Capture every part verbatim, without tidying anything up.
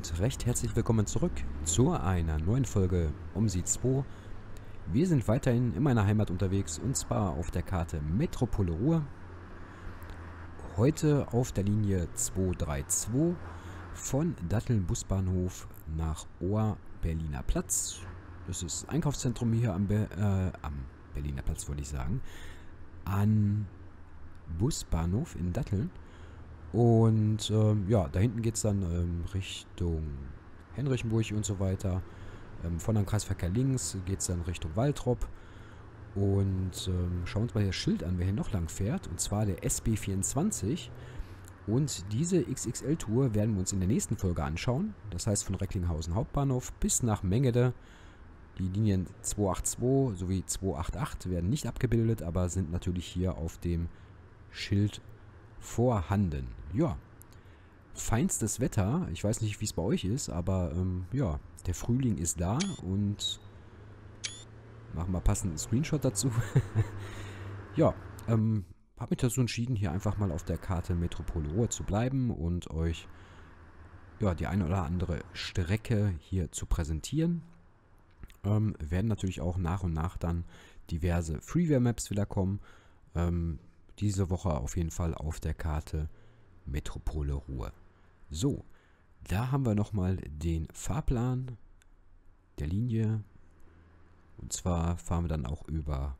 und recht herzlich willkommen zurück zu einer neuen Folge Omsi zwei. Wir sind weiterhin in meiner Heimat unterwegs und zwar auf der Karte Metropole Ruhr. Heute auf der Linie zwei drei zwei von Datteln Busbahnhof nach Ohr Berliner Platz. Das ist das Einkaufszentrum hier am, Be äh, am Berliner Platz, wollte ich sagen. An Busbahnhof in Datteln. Und ähm, ja, da hinten geht es dann ähm, Richtung Henrichenburg und so weiter. Ähm, von dem Kreisverkehr links geht es dann Richtung Waltrop. Und ähm, schauen wir uns mal das Schild an, wer hier noch lang fährt. Und zwar der S B vierundzwanzig. Und diese X X L-Tour werden wir uns in der nächsten Folge anschauen. Das heißt von Recklinghausen Hauptbahnhof bis nach Mengede. Die Linien zwei acht zwei sowie zwei acht acht werden nicht abgebildet, aber sind natürlich hier auf dem Schild vorhanden. Ja, feinstes Wetter. Ich weiß nicht, wie es bei euch ist, aber ähm, ja, der Frühling ist da und machen wir passenden Screenshot dazu. Ja, ähm, habe mich dazu entschieden, hier einfach mal auf der Karte Metropole Ruhr zu bleiben und euch ja, die eine oder andere Strecke hier zu präsentieren. Ähm, werden natürlich auch nach und nach dann diverse Freeware-Maps wieder kommen. Ähm, diese Woche auf jeden Fall auf der Karte Metropole Ruhr. So, da haben wir nochmal den Fahrplan der Linie. Und zwar fahren wir dann auch über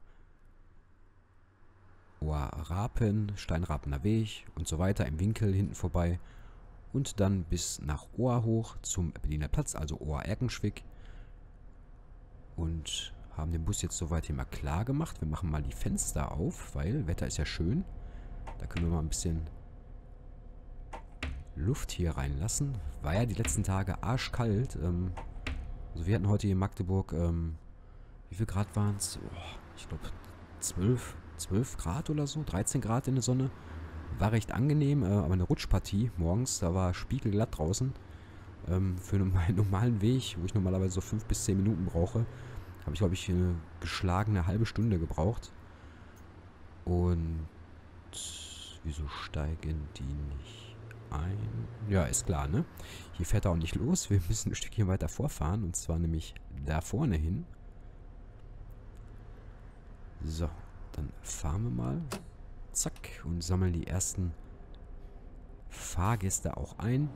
Ohr-Rapen, Steinrapener Weg und so weiter im Winkel hinten vorbei. Und dann bis nach Ohr hoch zum Berliner Platz, also Ohr-Erkenschwick. Und haben den Bus jetzt soweit hier mal klar gemacht. Wir machen mal die Fenster auf, weil Wetter ist ja schön. Da können wir mal ein bisschen Luft hier reinlassen. War ja die letzten Tage arschkalt. Ähm, also wir hatten heute hier in Magdeburg, ähm, wie viel Grad waren es? Oh, ich glaube zwölf, zwölf Grad oder so, dreizehn Grad in der Sonne. War recht angenehm, äh, aber eine Rutschpartie morgens, da war spiegelglatt draußen. Ähm, für meinen normalen Weg, wo ich normalerweise so fünf bis zehn Minuten brauche, habe ich, glaube ich, eine geschlagene halbe Stunde gebraucht. Und wieso steigen die nicht ein? Ja, ist klar, ne? Hier fährt er auch nicht los. Wir müssen ein Stückchen weiter vorfahren. Und zwar nämlich da vorne hin. So, dann fahren wir mal. Zack. Und sammeln die ersten Fahrgäste auch ein.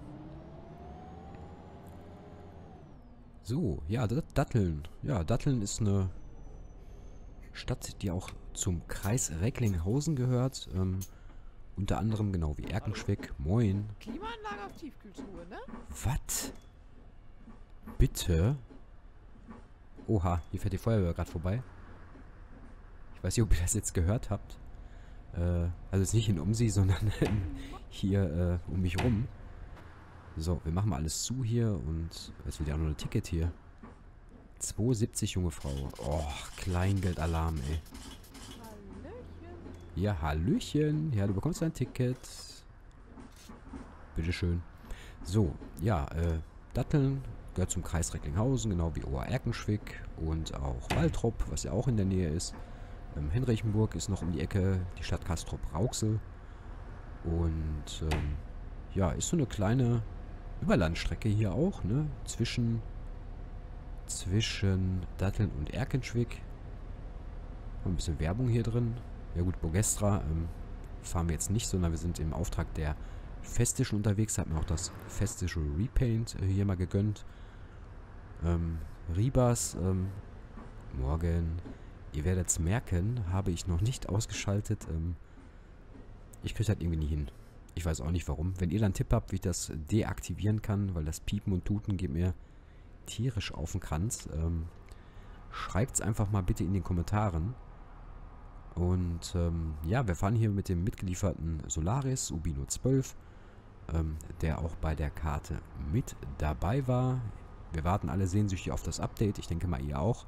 So, ja, Datteln. Ja, Datteln ist eine Stadt, die auch zum Kreis Recklinghausen gehört. Ähm, unter anderem genau wie Erkenschwick. Moin. Klimaanlage auf Tiefkühltruhe, ne? Was? Bitte? Oha, hier fährt die Feuerwehr gerade vorbei. Ich weiß nicht, ob ihr das jetzt gehört habt. Äh, also jetzt nicht in Umsi, sondern hier äh, um mich rum. So, wir machen mal alles zu hier und es wird ja auch noch ein Ticket hier. zwei siebzig, junge Frau. Oh, Kleingeldalarm, ey. Hallöchen. Ja, Hallöchen. Ja, du bekommst ein Ticket. Bitteschön. So, ja, äh, Datteln gehört zum Kreis Recklinghausen, genau wie Ohr-Erkenschwick und auch Waltrop, was ja auch in der Nähe ist. Ähm, Henrichenburg ist noch um die Ecke, die Stadt Castrop-Rauxel. Und, ähm, ja, ist so eine kleine Überlandstrecke hier auch, ne? Zwischen, zwischen Datteln und Erkenschwick. Ein bisschen Werbung hier drin. Ja gut, Bogestra ähm, fahren wir jetzt nicht, sondern wir sind im Auftrag der Festischen unterwegs. Da hat mir auch das Festische Repaint äh, hier mal gegönnt. Ähm, Ribas, ähm, morgen. Ihr werdet es merken, habe ich noch nicht ausgeschaltet. Ähm, ich kriege das irgendwie nie hin. Ich weiß auch nicht warum. Wenn ihr dann einen Tipp habt, wie ich das deaktivieren kann, weil das Piepen und Tuten geht mir tierisch auf den Kranz, ähm, schreibt es einfach mal bitte in den Kommentaren. Und ähm, ja, wir fahren hier mit dem mitgelieferten Solaris Ubino zwölf, ähm, der auch bei der Karte mit dabei war. Wir warten alle sehnsüchtig auf das Update. Ich denke mal, ihr auch.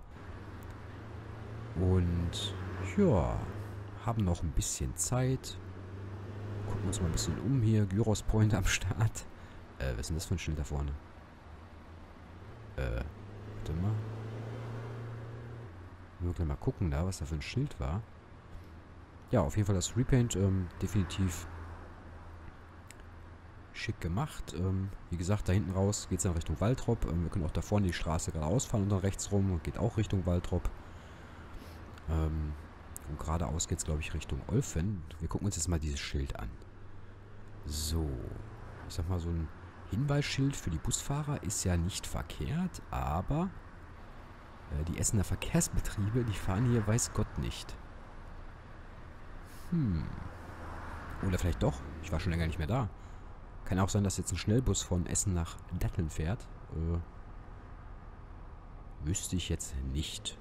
Und ja, haben noch ein bisschen Zeit. Gucken uns mal ein bisschen um hier. Gyros Point am Start. Äh, was ist denn das für ein Schild da vorne? Äh, warte mal. Nur gleich mal gucken da, was da für ein Schild war. Ja, auf jeden Fall das Repaint ähm, definitiv Schick gemacht. Ähm, wie gesagt, da hinten raus geht es dann Richtung Waltrop. Ähm, wir können auch da vorne die Straße geradeaus fahren und dann rechts rum und geht auch Richtung Waltrop. Ähm, und geradeaus geht es, glaube ich, Richtung Olfen. Wir gucken uns jetzt mal dieses Schild an. So. Ich sag mal, so ein Hinweisschild für die Busfahrer ist ja nicht verkehrt, aber äh, die Essener Verkehrsbetriebe, die fahren hier weiß Gott nicht. Hm. Oder vielleicht doch. Ich war schon länger nicht mehr da. Kann auch sein, dass jetzt ein Schnellbus von Essen nach Datteln fährt. Äh, wüsste ich jetzt nicht.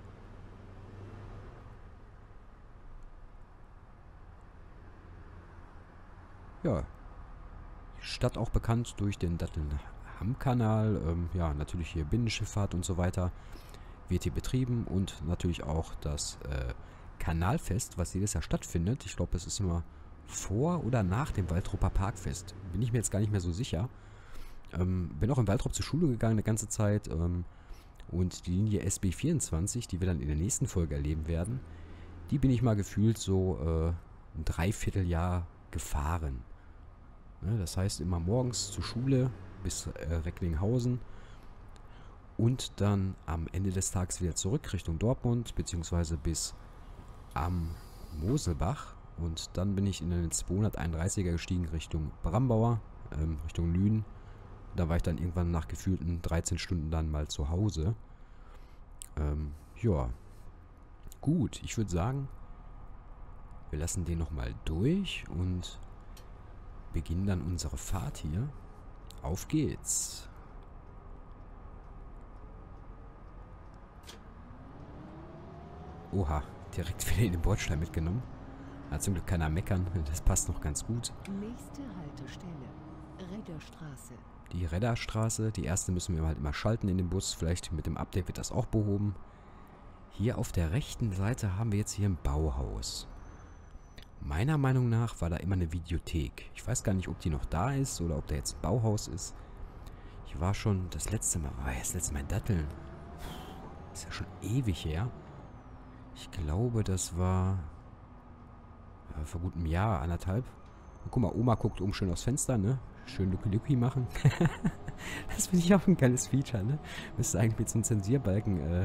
Ja. Die Stadt auch bekannt durch den Datteln-Hamm-Kanal. Ähm, ja, natürlich hier Binnenschifffahrt und so weiter. Wird hier betrieben und natürlich auch das äh, Kanalfest, was jedes Jahr stattfindet. Ich glaube, das ist immer vor oder nach dem Waltroper Parkfest. Bin ich mir jetzt gar nicht mehr so sicher. Ähm, bin auch in Waltrop zur Schule gegangen eine ganze Zeit. Ähm, und die Linie S B vierundzwanzig, die wir dann in der nächsten Folge erleben werden, die bin ich mal gefühlt so äh, ein Dreivierteljahr gefahren. Ne, das heißt immer morgens zur Schule bis äh, Recklinghausen und dann am Ende des Tages wieder zurück Richtung Dortmund, beziehungsweise bis am Moselbach. Und dann bin ich in den zweihunderteinunddreißiger gestiegen Richtung Brambauer, ähm, Richtung Lünen. Da war ich dann irgendwann nach gefühlten dreizehn Stunden dann mal zu Hause. Ähm, ja. Gut, ich würde sagen, wir lassen den nochmal durch und beginnen dann unsere Fahrt hier. Auf geht's. Oha, direkt wieder in den Bordstein mitgenommen. Hat zum Glück keiner meckern, das passt noch ganz gut. Nächste Haltestelle, Redderstraße. Die Redderstraße, die erste müssen wir halt immer schalten in den Bus. Vielleicht mit dem Update wird das auch behoben. Hier auf der rechten Seite haben wir jetzt hier ein Bauhaus. Meiner Meinung nach war da immer eine Videothek. Ich weiß gar nicht, ob die noch da ist oder ob da jetzt ein Bauhaus ist. Ich war schon das letzte Mal, war das letzte Mal in Datteln. Ist ja schon ewig her. Ich glaube, das war ja, vor gut einem Jahr, anderthalb. Und guck mal, Oma guckt oben schön aufs Fenster, ne? Schön Lucky-Lucky machen. Das finde ich auch ein geiles Feature, ne? Müsste eigentlich mit so einem Zensierbalken äh,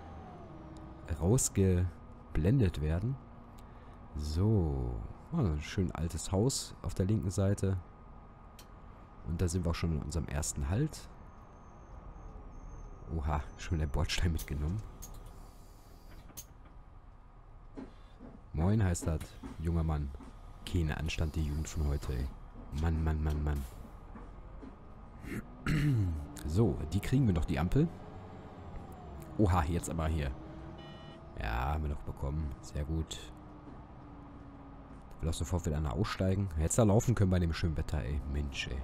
rausgeblendet werden. So. Oh, ein schön altes Haus auf der linken Seite. Und da sind wir auch schon in unserem ersten Halt. Oha, schon der Bordstein mitgenommen. Moin heißt das, junger Mann. Keine Anstand, die Jugend von heute, ey. Mann, Mann, Mann, Mann. So, die kriegen wir noch, die Ampel. Oha, jetzt aber hier. Ja, haben wir noch bekommen. Sehr gut. Ich will auch sofort wieder einer aussteigen. Jetzt da laufen können bei dem schönen Wetter, ey. Mensch, ey.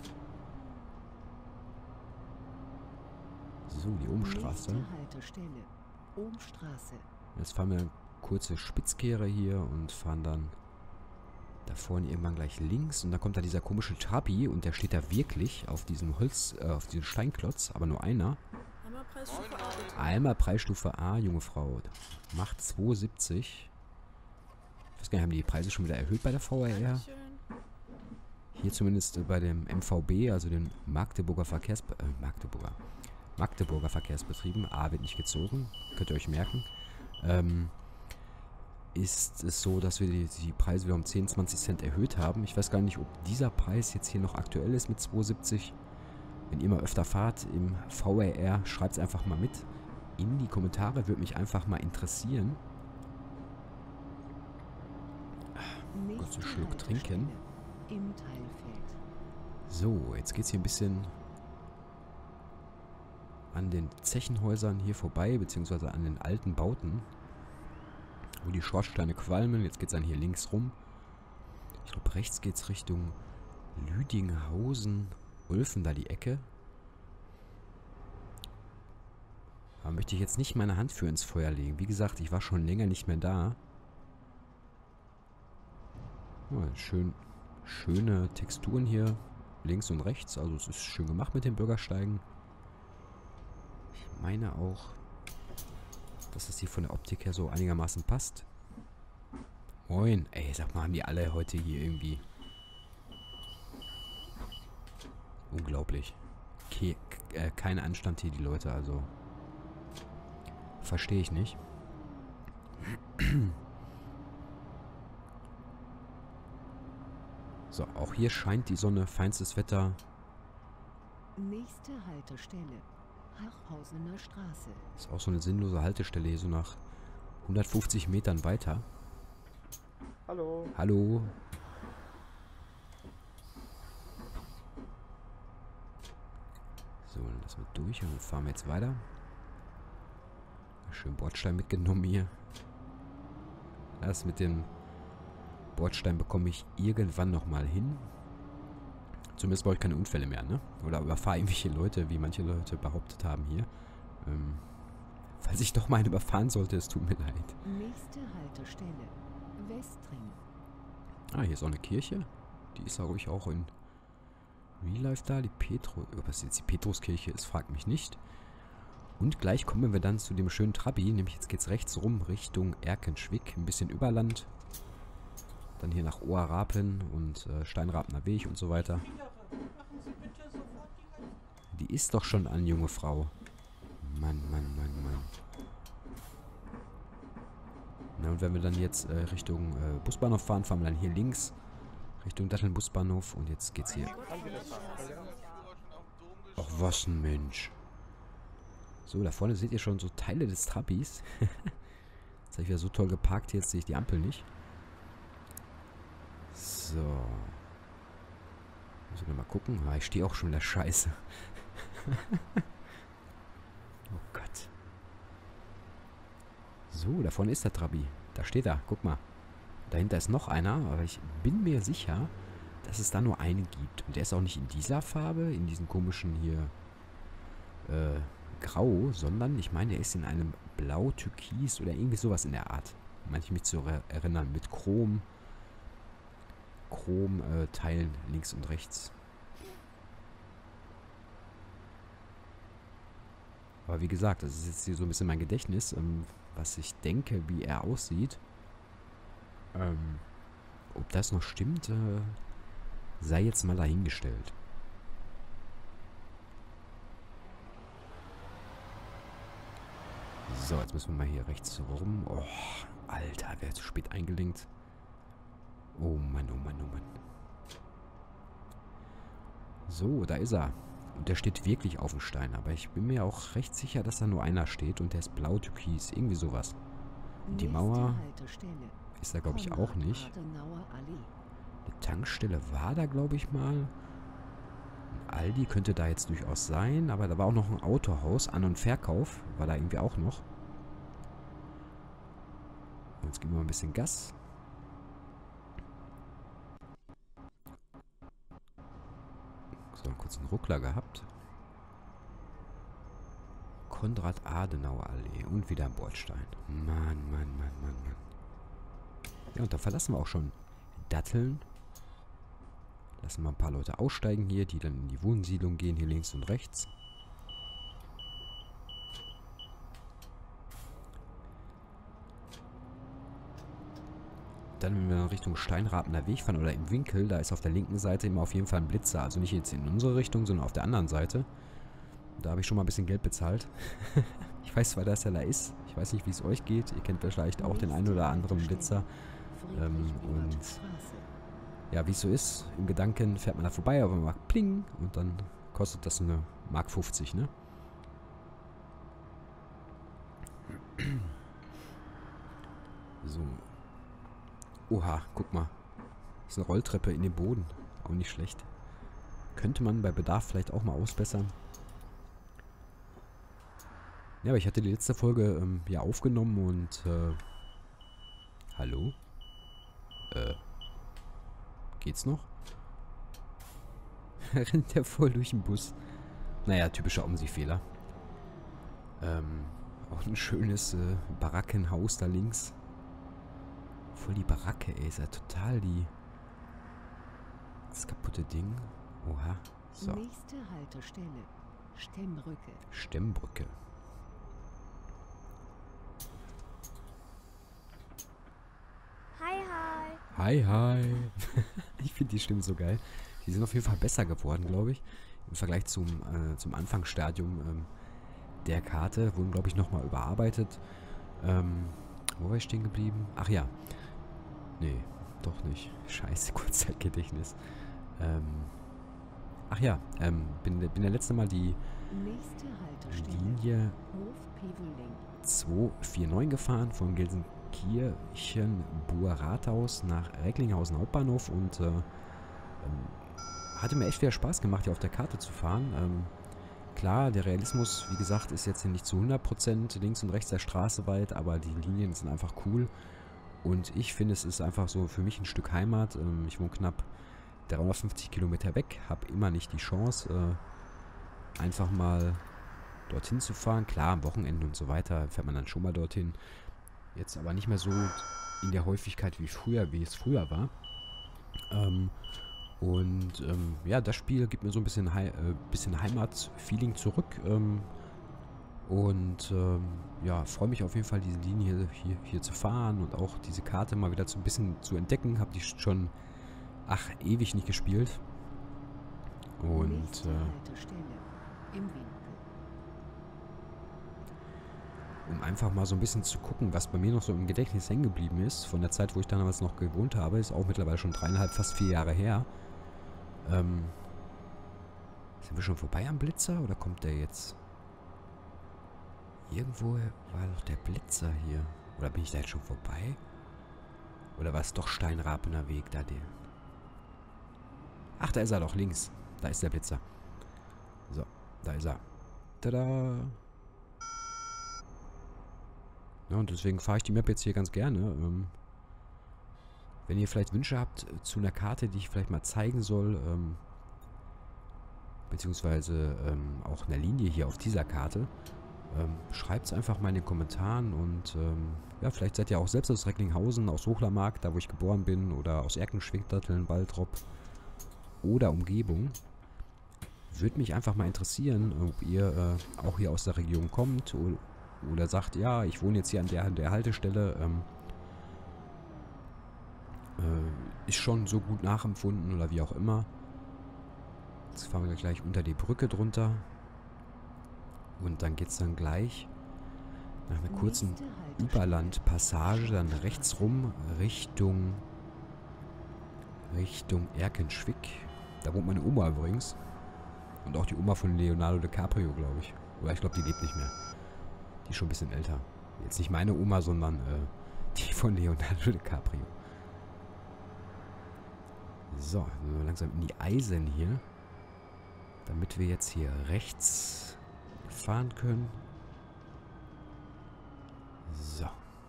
So, die Ohmstraße. Nächste Haltestelle, Ohmstraße. Jetzt fahren wir eine kurze Spitzkehre hier und fahren dann da vorne irgendwann gleich links. Und dann kommt da dieser komische Trabi und der steht da wirklich auf diesem Holz, äh, auf diesem Steinklotz, aber nur einer. Einmal Preisstufe A, bitte. Einmal Preisstufe A, junge Frau. Macht zwei siebzig. Ich weiß gar nicht, haben die Preise schon wieder erhöht bei der V R R? Dankeschön. Hier zumindest äh, bei dem M V B, also den Magdeburger Verkehrs... Äh, Magdeburger. Magdeburger Verkehrsbetrieben. A wird nicht gezogen. Könnt ihr euch merken. Ähm... ist es so, dass wir die, die Preise wieder um zehn, zwanzig Cent erhöht haben. Ich weiß gar nicht, ob dieser Preis jetzt hier noch aktuell ist mit zwei siebzig. Wenn ihr mal öfter fahrt im V R R, schreibt es einfach mal mit in die Kommentare. Würde mich einfach mal interessieren. Kurz einen Schluck trinken. Im Teilfeld. So, jetzt geht es hier ein bisschen an den Zechenhäusern hier vorbei, beziehungsweise an den alten Bauten, wo die Schornsteine qualmen. Jetzt geht es dann hier links rum. Ich glaube, rechts geht es Richtung Lüdinghausen, Ulfen, da die Ecke. Aber möchte ich jetzt nicht meine Hand für ins Feuer legen. Wie gesagt, ich war schon länger nicht mehr da. Oh, schön, schöne Texturen hier, links und rechts. Also es ist schön gemacht mit den Bürgersteigen. Ich meine auch, dass es hier von der Optik her so einigermaßen passt. Moin. Ey, sag mal, haben die alle heute hier irgendwie Unglaublich. Ke äh, kein Anstand hier, die Leute, also. Verstehe ich nicht. So, auch hier scheint die Sonne, feinstes Wetter. Nächste Haltestelle. Hachhausener Straße. Ist auch so eine sinnlose Haltestelle hier so nach hundertfünfzig Metern weiter. Hallo. Hallo. So, dann lassen wir durch und dann fahren wir jetzt weiter. Schön Bordstein mitgenommen hier. Das mit dem Bordstein bekomme ich irgendwann nochmal hin. Zumindest brauche ich keine Unfälle mehr, ne? Oder überfahre irgendwelche Leute, wie manche Leute behauptet haben hier. Ähm, falls ich doch mal einen überfahren sollte, es tut mir leid. Nächste Haltestelle. Westring. Ah, hier ist auch eine Kirche. Die ist ja ruhig auch in Real Life da. Die Petro... Was jetzt die Petruskirche ist, fragt mich nicht. Und gleich kommen wir dann zu dem schönen Trabi. Nämlich jetzt geht es rechts rum Richtung Erkenschwick. Ein bisschen Überland. Dann hier nach Ohrrapen und äh, Steinrapener Weg und so weiter. Die ist doch schon an, junge Frau. Mann, Mann, Mann, Mann. Na, und wenn wir dann jetzt äh, Richtung äh, Busbahnhof fahren, fahren wir dann hier links Richtung Datteln Busbahnhof und jetzt geht's hier. Ach, was ein Mensch. So, da vorne seht ihr schon so Teile des Trabis. Jetzt habe ich wieder so toll geparkt, jetzt sehe ich die Ampel nicht. So. Muss ich mal gucken. Ah, ich stehe auch schon wieder scheiße. Oh Gott. So, da vorne ist der Trabi. Da steht er. Guck mal. Dahinter ist noch einer, aber ich bin mir sicher, dass es da nur einen gibt. Und der ist auch nicht in dieser Farbe, in diesen komischen hier äh, Grau, sondern ich meine, der ist in einem Blau-Türkis oder irgendwie sowas in der Art. Manche mich zu erinnern, mit Chrom. Chrom-Teilen äh, links und rechts. Aber wie gesagt, das ist jetzt hier so ein bisschen mein Gedächtnis, ähm, was ich denke, wie er aussieht. Ähm, ob das noch stimmt, äh, sei jetzt mal dahingestellt. So, jetzt müssen wir mal hier rechts rum. Oh, Alter, wer zu spät eingelenkt. Oh Mann, oh Mann, oh Mann. So, da ist er. Und der steht wirklich auf dem Stein. Aber ich bin mir auch recht sicher, dass da nur einer steht. Und der ist blau-türkis. Irgendwie sowas. Und die Mauer ist da, glaube ich, auch nicht. Eine Tankstelle war da, glaube ich, mal. Ein Aldi könnte da jetzt durchaus sein. Aber da war auch noch ein Autohaus. An- und Verkauf war da irgendwie auch noch. Und jetzt geben wir mal ein bisschen Gas. So, kurz einen Ruckler gehabt. Konrad-Adenauer-Allee. Und wieder ein Bordstein. Mann, Mann, Mann, Mann, Mann. Ja, und da verlassen wir auch schon Datteln. Lassen wir ein paar Leute aussteigen hier, die dann in die Wohnsiedlung gehen, hier links und rechts. Dann, wenn wir in Richtung Steinrapener Weg fahren oder im Winkel, da ist auf der linken Seite immer auf jeden Fall ein Blitzer. Also nicht jetzt in unsere Richtung, sondern auf der anderen Seite. Da habe ich schon mal ein bisschen Geld bezahlt. Ich weiß zwar, dass er da ist. Ich weiß nicht, wie es euch geht. Ihr kennt vielleicht auch den einen oder anderen Blitzer. Ähm, und ja, wie es so ist, im Gedanken fährt man da vorbei, aber man macht Pling und dann kostet das eine Mark fünfzig, ne? So. Oha, guck mal. Das ist eine Rolltreppe in den Boden. Auch nicht schlecht. Könnte man bei Bedarf vielleicht auch mal ausbessern. Ja, aber ich hatte die letzte Folge ähm, ja aufgenommen und äh, hallo? Äh, geht's noch? Rennt der voll durch den Bus. Naja, typischer Omsi-Fehler. Ähm, auch ein schönes äh, Barackenhaus da links. Voll die Baracke, ey. Ist ja total die... das kaputte Ding. Oha. So. Nächste Haltestelle. Stemmbrücke. Stemmbrücke. Hi, hi. Hi, hi. Ich finde die Stimmen so geil. Die sind auf jeden Fall besser geworden, glaube ich. im Vergleich zum, äh, zum Anfangsstadium ähm, der Karte. Wurden, glaube ich, nochmal überarbeitet. Ähm, wo war ich stehen geblieben? Ach ja. Nee, doch nicht. Scheiße, Kurzzeitgedächtnis. Ähm, ach ja, ähm, bin, bin der letzte Mal die Nächste Haltestelle. Linie Hof Peveling. zwei vier neun gefahren von Gelsenkirchen Buer Rathaus nach Recklinghausen Hauptbahnhof und äh, ähm, hatte mir echt viel Spaß gemacht, hier auf der Karte zu fahren. Ähm, klar, der Realismus, wie gesagt, ist jetzt hier nicht zu hundert Prozent links und rechts der Straße weit, aber die Linien sind einfach cool. Und ich finde, es ist einfach so für mich ein Stück Heimat. Ähm, ich wohne knapp dreihundertfünfzig Kilometer weg, habe immer nicht die Chance, äh, einfach mal dorthin zu fahren. Klar, am Wochenende und so weiter fährt man dann schon mal dorthin. Jetzt aber nicht mehr so in der Häufigkeit wie früher, wie es früher war. Ähm, und ähm, ja, das Spiel gibt mir so ein bisschen, Hei äh, bisschen Heimat-Feeling zurück. Ähm, und ähm, ja, freue mich auf jeden Fall, diese Linie hier, hier zu fahren und auch diese Karte mal wieder so ein bisschen zu entdecken. Habe die schon, ach, ewig nicht gespielt. Und Nächste äh, Haltestelle. Im Winkel. um einfach mal so ein bisschen zu gucken, was bei mir noch so im Gedächtnis hängen geblieben ist, von der Zeit, wo ich damals noch gewohnt habe, ist auch mittlerweile schon dreieinhalb, fast vier Jahre her. Ähm, sind wir schon vorbei am Blitzer oder kommt der jetzt? Irgendwo war doch der Blitzer hier. Oder bin ich da jetzt schon vorbei? Oder war es doch Steinrapener Weg da der? Ach, da ist er doch, links. Da ist der Blitzer. So, da ist er. Tada! Ja, und deswegen fahre ich die Map jetzt hier ganz gerne. Ähm, wenn ihr vielleicht Wünsche habt zu einer Karte, die ich vielleicht mal zeigen soll, ähm, beziehungsweise ähm, auch einer Linie hier auf dieser Karte, ähm, schreibt es einfach mal in den Kommentaren und ähm, ja, vielleicht seid ihr auch selbst aus Recklinghausen, aus Hochlermark, da wo ich geboren bin, oder aus Erkenschwick, Datteln, Waltrop oder Umgebung. Würde mich einfach mal interessieren, ob ihr äh, auch hier aus der Region kommt oder Oder sagt, ja, ich wohne jetzt hier an der, an der Haltestelle. Ähm, äh, ist schon so gut nachempfunden oder wie auch immer. Jetzt fahren wir gleich unter die Brücke drunter. Und dann geht es dann gleich nach einer kurzen Nächste Haltestelle. Überlandpassage dann rechts rum Richtung Richtung Erkenschwick. Da wohnt meine Oma übrigens. Und auch die Oma von Leonardo DiCaprio, glaube ich. Oder ich glaube, die lebt nicht mehr. Die ist schon ein bisschen älter. Jetzt nicht meine Oma, sondern äh, die von Leonardo DiCaprio. So, dann sind wir langsam in die Eisen hier. Damit wir jetzt hier rechts fahren können. So.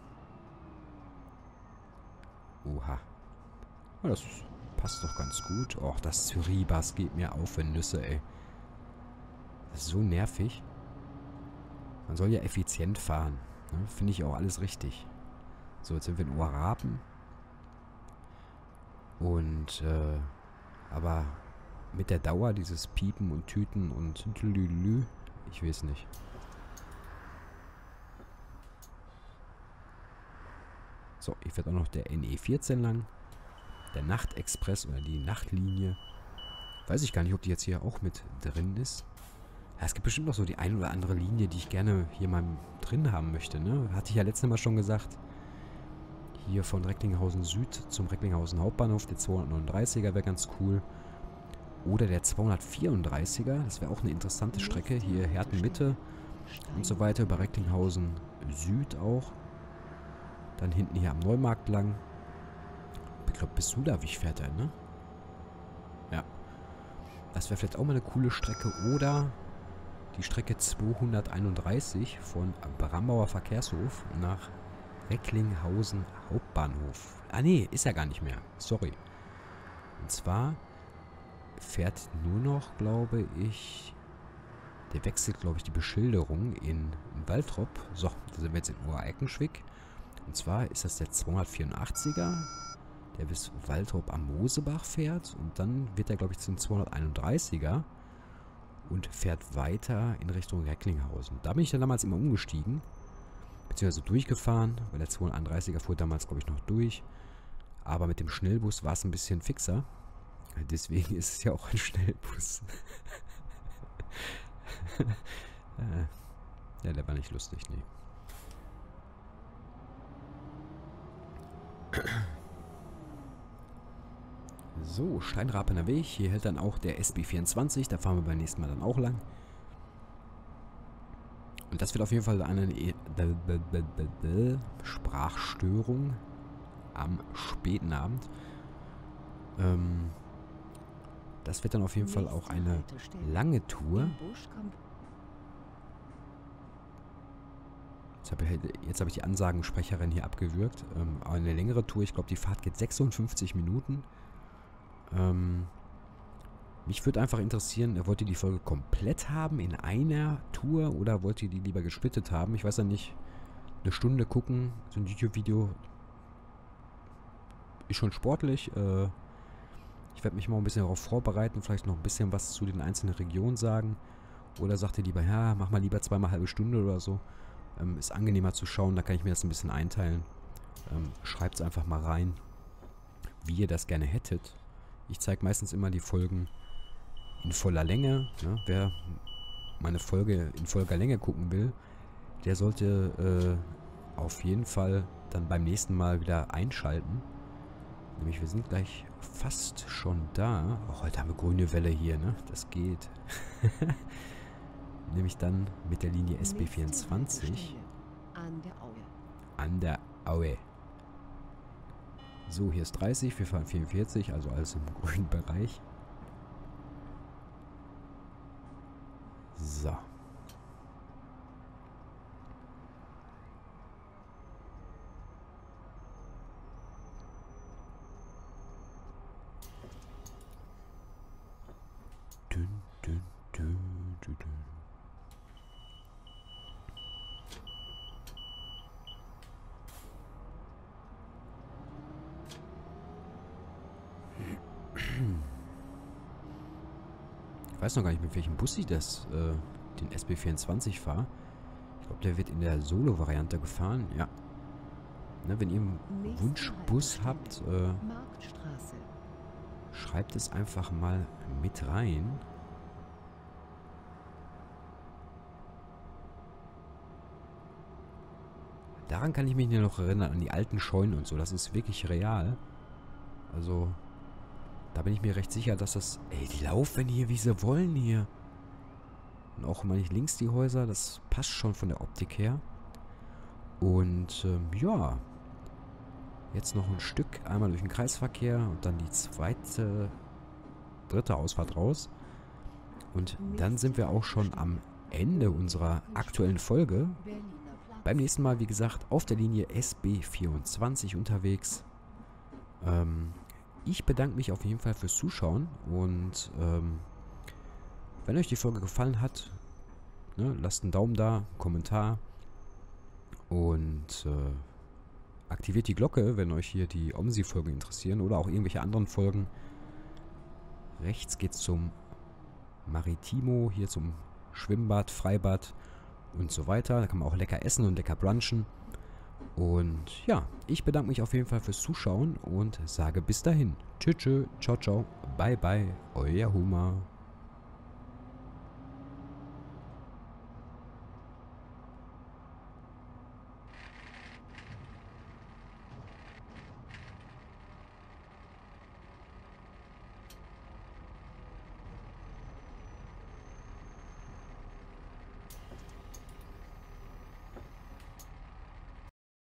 Oha. Oh, das passt doch ganz gut. Och, das Zyribas geht mir auf in Nüsse, ey. Das ist so nervig. Man soll ja effizient fahren. Ne? Finde ich auch alles richtig. So, jetzt sind wir in Ohrrapen. Und, äh, aber mit der Dauer dieses Piepen und Tüten und Lülü, ich weiß nicht. So, hier fährt auch noch der N E vierzehn lang. Der Nachtexpress oder die Nachtlinie. Weiß ich gar nicht, ob die jetzt hier auch mit drin ist. Ja, es gibt bestimmt noch so die ein oder andere Linie, die ich gerne hier mal drin haben möchte, ne? Hatte ich ja letztes Mal schon gesagt. Hier von Recklinghausen Süd zum Recklinghausen Hauptbahnhof, der zweihundertneununddreißiger wäre ganz cool. Oder der zweihundertvierunddreißiger, das wäre auch eine interessante Strecke. Hier Herten Mitte und so weiter, über Recklinghausen Süd auch. Dann hinten hier am Neumarkt lang. Ich glaube, bis Sudawig fährt er, ne? Ja. Das wäre vielleicht auch mal eine coole Strecke. Oder die Strecke zweihunderteinunddreißig von Brambauer Verkehrshof nach Recklinghausen Hauptbahnhof. Ah nee, ist ja gar nicht mehr. Sorry. Und zwar fährt nur noch, glaube ich, der wechselt, glaube ich, die Beschilderung in, in Waltrop. So, da sind wir jetzt in Ohr-Eckenschwick. Und zwar ist das der zweihundertvierundachtziger, der bis Waltrop am Mosebach fährt. Und dann wird er, glaube ich, zum zweihunderteinunddreißiger und fährt weiter in Richtung Recklinghausen. Da bin ich dann damals immer umgestiegen, beziehungsweise durchgefahren, weil der zweihunderteinunddreißiger fuhr damals, glaube ich, noch durch. Aber mit dem Schnellbus war es ein bisschen fixer. Deswegen ist es ja auch ein Schnellbus. äh, ja, der war nicht lustig, nee. So, Steinrapener Weg. Hier hält dann auch der S B vierundzwanzig. Da fahren wir beim nächsten Mal dann auch lang. Und das wird auf jeden Fall eine Sprachstörung am späten Abend. Ähm, das wird dann auf jeden Fall auch eine lange Tour. Jetzt habe ich, jetzt hab ich die Ansagensprecherin hier abgewürgt. Ähm, eine längere Tour. Ich glaube, die Fahrt geht sechsundfünfzig Minuten. Ähm, mich würde einfach interessieren, wollt ihr die Folge komplett haben in einer Tour oder wollt ihr die lieber gesplittet haben? Ich weiß ja nicht. Eine Stunde gucken, so ein YouTube-Video ist schon sportlich. Äh, ich werde mich mal ein bisschen darauf vorbereiten, vielleicht noch ein bisschen was zu den einzelnen Regionen sagen. Oder sagt ihr lieber, ja, mach mal lieber zweimal halbe Stunde oder so. Ähm, ist angenehmer zu schauen, da kann ich mir das ein bisschen einteilen. Ähm, Schreibt es einfach mal rein, wie ihr das gerne hättet. Ich zeige meistens immer die Folgen in voller Länge. Ne? Wer meine Folge in voller Länge gucken will, der sollte äh, auf jeden Fall dann beim nächsten Mal wieder einschalten. Nämlich wir sind gleich fast schon da. Oh, heute haben wir grüne Welle hier, ne? Das geht. Nämlich dann mit der Linie S B vierundzwanzig An der Aue. an der Aue. So, hier ist dreißig, wir fahren vierundvierzig, also alles im grünen Bereich. So. Dün, dün, dün, dün, dün. Ich weiß noch gar nicht, mit welchem Bus ich das, äh, den S B vierundzwanzig fahre. Ich glaube, der wird in der Solo-Variante gefahren, ja. Ne, wenn ihr einen Wunschbus habt, äh, Marktstraße. schreibt es einfach mal mit rein. Daran kann ich mich noch erinnern, an die alten Scheunen und so. Das ist wirklich real. Also, da bin ich mir recht sicher, dass das... Ey, die laufen hier, wie sie wollen hier. Und auch mal nicht links die Häuser. Das passt schon von der Optik her. Und, ähm, ja. Jetzt noch ein Stück. Einmal durch den Kreisverkehr und dann die zweite, dritte Ausfahrt raus. Und dann sind wir auch schon am Ende unserer aktuellen Folge. Beim nächsten Mal, wie gesagt, auf der Linie S B vierundzwanzig unterwegs. Ähm... Ich bedanke mich auf jeden Fall fürs Zuschauen und ähm, wenn euch die Folge gefallen hat, ne, lasst einen Daumen da, einen Kommentar und äh, aktiviert die Glocke, wenn euch hier die OMSI-Folgen interessieren oder auch irgendwelche anderen Folgen. Rechts geht's zum Maritimo, hier zum Schwimmbad, Freibad und so weiter. Da kann man auch lecker essen und lecker brunchen. Und ja, ich bedanke mich auf jeden Fall fürs Zuschauen und sage bis dahin. Tschüss, ciao, ciao, bye, bye, euer Huma.